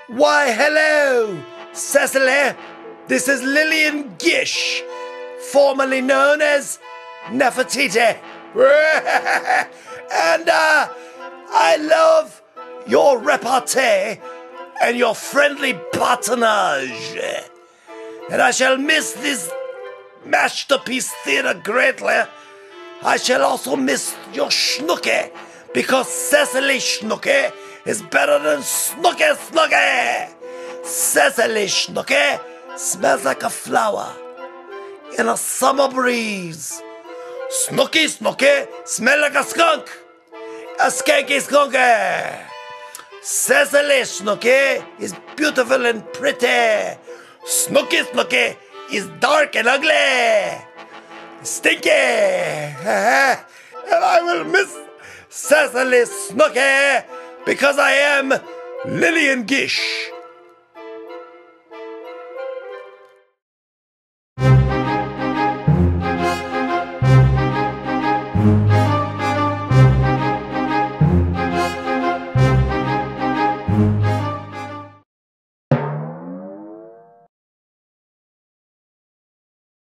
Why, hello, Ceciley. This is Lillian Gish, formerly known as Nefertiti. And I love your repartee and your friendly patronage. And I shall miss this masterpiece theatre greatly. I shall also miss your Snooki, because Ceciley Snooki is better than Snooki Snooki. Ceciley Snooki smells like a flower in a summer breeze. Snooki Snooki smells like a skunk, a skanky skunky. Ceciley Snooki is beautiful and pretty. Snooki Snooki is dark and ugly, stinky. And I will miss Ceciley Snooki because I am Lillian Gish.